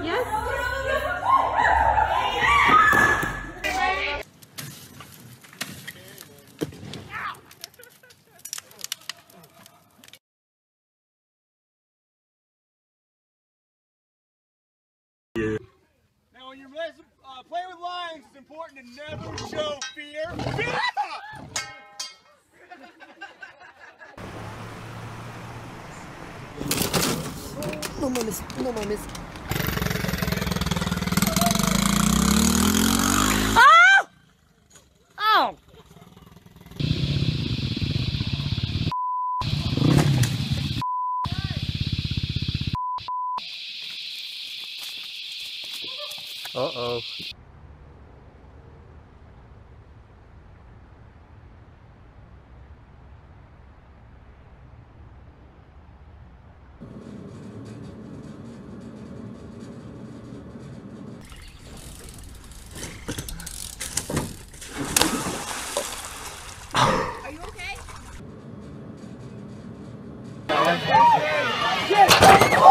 Yes. Now, when you're playing with lions, it's important to never show fear. No mames, no mames. Oh! Oh! Uh-oh. Are you okay? Yes!